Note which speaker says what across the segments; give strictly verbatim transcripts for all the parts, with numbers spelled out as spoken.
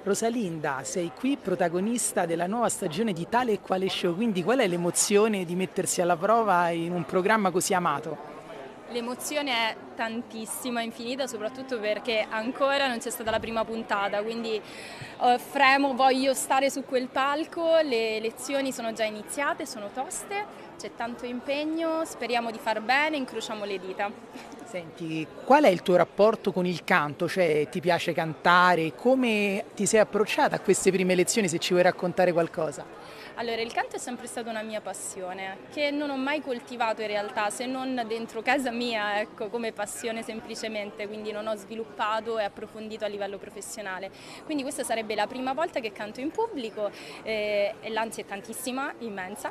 Speaker 1: Rosalinda, sei qui protagonista della nuova stagione di Tale e Quale Show, quindi qual è l'emozione di mettersi alla prova in un programma così amato?
Speaker 2: L'emozione è tantissima, infinita, soprattutto perché ancora non c'è stata la prima puntata, quindi eh, fremo, voglio stare su quel palco, le lezioni sono già iniziate, sono toste, c'è tanto impegno, speriamo di far bene, incrociamo le dita.
Speaker 1: Senti, qual è il tuo rapporto con il canto? Cioè, ti piace cantare? Come ti sei approcciata a queste prime lezioni, se ci vuoi raccontare qualcosa?
Speaker 2: Allora, il canto è sempre stata una mia passione, che non ho mai coltivato in realtà, se non dentro casa mia, ecco, come passione semplicemente, quindi non ho sviluppato e approfondito a livello professionale. Quindi questa sarebbe la prima volta che canto in pubblico, eh, e l'ansia è tantissima, immensa,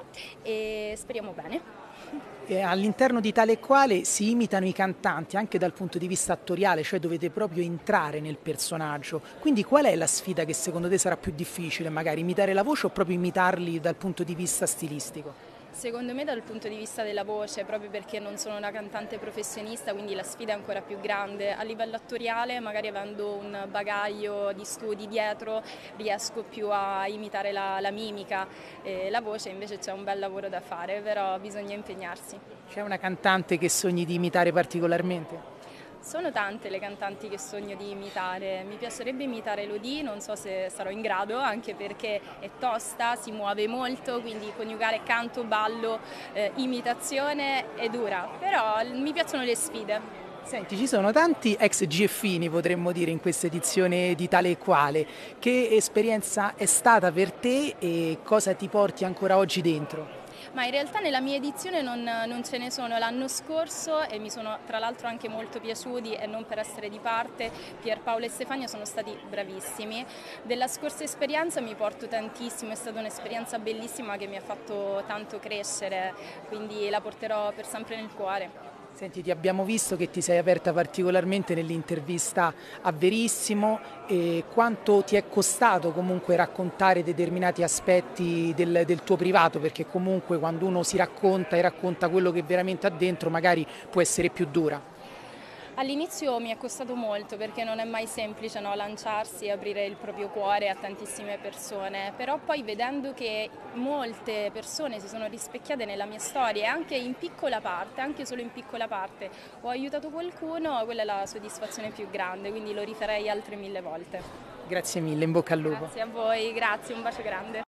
Speaker 2: e speriamo bene.
Speaker 1: E all'interno di Tale e Quale si imitano i cantanti anche dal punto di vista attoriale, cioè dovete proprio entrare nel personaggio. Quindi qual è la sfida che secondo te sarà più difficile? Magari imitare la voce o proprio imitarli dal punto di vista stilistico?
Speaker 2: Secondo me dal punto di vista della voce, proprio perché non sono una cantante professionista, quindi la sfida è ancora più grande. A livello attoriale, magari avendo un bagaglio di studi dietro, riesco più a imitare la, la mimica. E la voce invece c'è un bel lavoro da fare, però bisogna impegnarsi.
Speaker 1: C'è una cantante che sogni di imitare particolarmente?
Speaker 2: Sono tante le cantanti che sogno di imitare, mi piacerebbe imitare Elodie, non so se sarò in grado, anche perché è tosta, si muove molto, quindi coniugare canto, ballo, eh, imitazione è dura, però mi piacciono le sfide.
Speaker 1: Senti, ci sono tanti ex G F-ini, potremmo dire, in questa edizione di Tale e Quale. Che esperienza è stata per te e cosa ti porti ancora oggi dentro?
Speaker 2: Ma in realtà nella mia edizione non, non ce ne sono. L'anno scorso, e mi sono tra l'altro anche molto piaciuti, e non per essere di parte, Pierpaolo e Stefania sono stati bravissimi. Della scorsa esperienza mi porto tantissimo, è stata un'esperienza bellissima che mi ha fatto tanto crescere, quindi la porterò per sempre nel cuore.
Speaker 1: Senti, ti abbiamo visto che ti sei aperta particolarmente nell'intervista a Verissimo e quanto ti è costato comunque raccontare determinati aspetti del, del tuo privato, perché comunque quando uno si racconta e racconta quello che veramente ha dentro magari può essere più dura.
Speaker 2: All'inizio mi è costato molto perché non è mai semplice, no, lanciarsi e aprire il proprio cuore a tantissime persone, però poi vedendo che molte persone si sono rispecchiate nella mia storia e anche in piccola parte, anche solo in piccola parte, ho aiutato qualcuno, quella è la soddisfazione più grande, quindi lo rifarei altre mille volte.
Speaker 1: Grazie mille, in bocca al lupo.
Speaker 2: Grazie a voi, grazie, un bacio grande.